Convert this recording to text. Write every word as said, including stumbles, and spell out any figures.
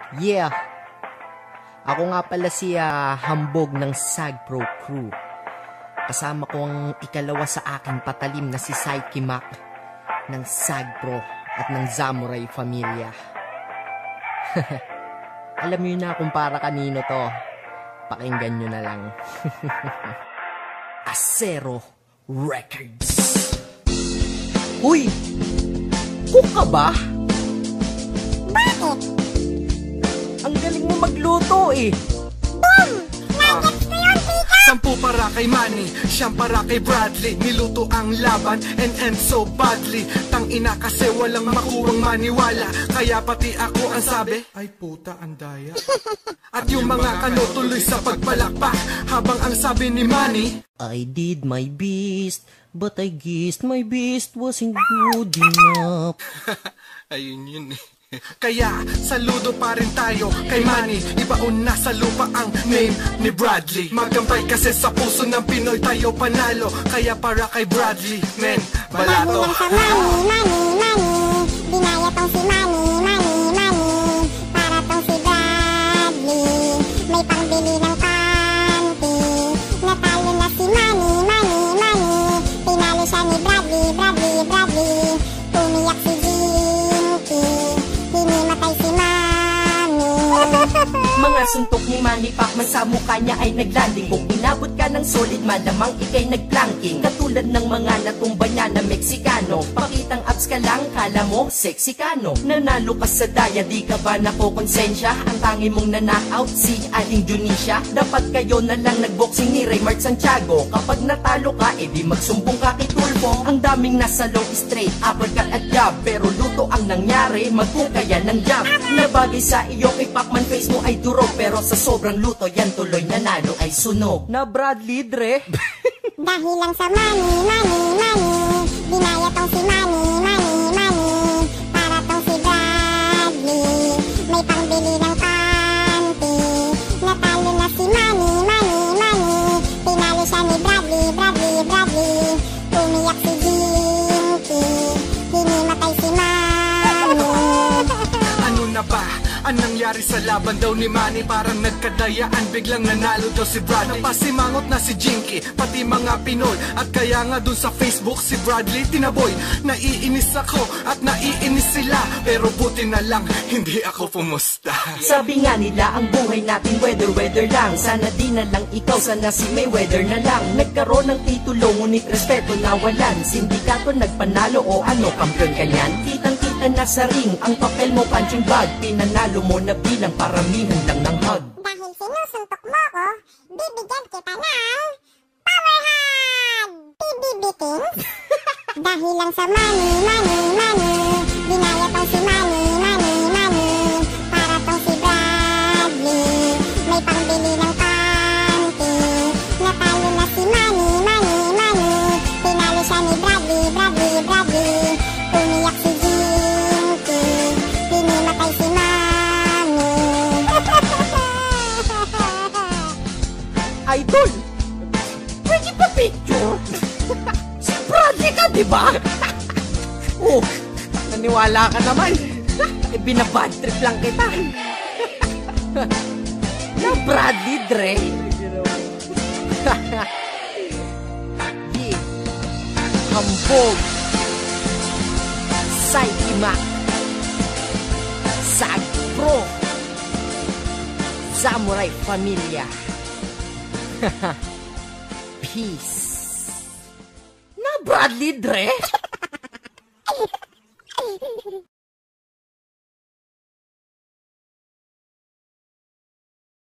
Yeah, ako nga pala si uh, Hambog ng Sagpro Crew. Kasama ko ang ikalawa sa aking patalim na si Psyche Mac ng Sagpro at ng Samurai Familia. Alam niyo na kung para kanino to. Pakinggan nyo na lang. Acero Records. Uy! Cook ka ba? Bakit? Ang galing mo magluto eh. Boom! Nuggets na yun, Pika! Sampu para kay Manny, siyam para kay Bradley. Niluto ang laban and end so badly. Tang ina kasi walang makuwang maniwala. Kaya pati ako ang sabi, ay puta ang daya. At yung mga kano tuloy sa pagpalakpak. Habang ang sabi ni Manny, I did my best, but I guess my best wasn't good enough. ayun yun eh. Kaya saludo pa rin tayo kay Manny. Ibaon na sa lupa ang name ni Bradley. Magambay kasi sa puso ng Pinoy tayo panalo. Kaya para kay Bradley, men, balato. Dahil lang sa money, money, money. Dinaya tong si Manny, Manny, Manny. Para tong si Bradley. May pangbili ng panty. Natalo na si Manny, Manny, Manny. Pinalo siya ni Bradley, Bradley, Bradley. Tumiyak si Jinky. Hinimatay si Manny. Mga suntok ni Manny Pacman sa mukha niya ay naglanding. Kung inabot ka ng solid, malamang ikay nagplanking. Katulad ng mga natumba niya na Meksikano. Pakitang abs ka lang, kala mo sexy ka no. Nanalo ka sa daya, di ka ba nakokonsensya? Ang tangi mong na-knockout si Aling Junisha. Dapat kayo na lang nagboxing ni Raymart Santiago. Kapag natalo ka, edi magsumbong ka kay Tulfo. Ang daming nasa low straight, uppercut at jab. Pero luto ang nangyari, magkukaya ng jab. Nabagay sa iyo kay Pacman, face mo ay durog. Pero sa sobrang luto, yan tuloy nanalo ay sunog. Na Bradley, Dre? Dahil lang sa money, money, money. Dinaya tong si Manny, Manny, Manny. Para tong si Bradley. May pangbili ng panty. Natalo na si Manny, Manny, Manny. Pinalo siya ni Bradley, Bradley, Bradley. Tumiyak si Jinky. Hinimatay si Manny. ano na ba? Anong nangyari sa laban daw ni Manny? Parang nagkadayaan, biglang nanalo daw si Bradley. Napasimangot na si Jinky, pati mga Pinoy. At kaya nga dun sa Facebook si Bradley tinaboy. Naiinis ako at naiinis sila. Pero buti na lang, hindi ako pumusta. Sabi nga nila, ang buhay natin weather-weather lang. Sana di na lang ikaw, sana si Mayweather na lang. Nagkaroon ng titulo, ngunit respeto nawalan. Sindikato nagpanalo o ano, kampiyon ka niyan? Kitang-kita na sa ring, ang papel mo punching bag. Pinanalo mo na bilang paramihan lang ng hug. Dahil sinusuntok mo ko, bibigyan kita ng power hug! Bibibitin? Dahil lang sa money, money, money. Dinaya tong si Manny, Manny, Manny. Para tong si Bradley. May pangbili ng panty. Natalo na si Manny, Manny, Manny. Pinalo siya ni Bradley, Bradley, Bradley. Tumiyak si Jinky. Hinimatay si Manny. Idol! Pwede pa picture? Si Bradley ka, di ba? Oh, naniwala ka naman. Eh, binabad trip lang kita. Na Bradley, Dre? Di, Hambog, Psyche Mac, Sagpro, Samurai Familia. Peace. Na Bradley, Dre?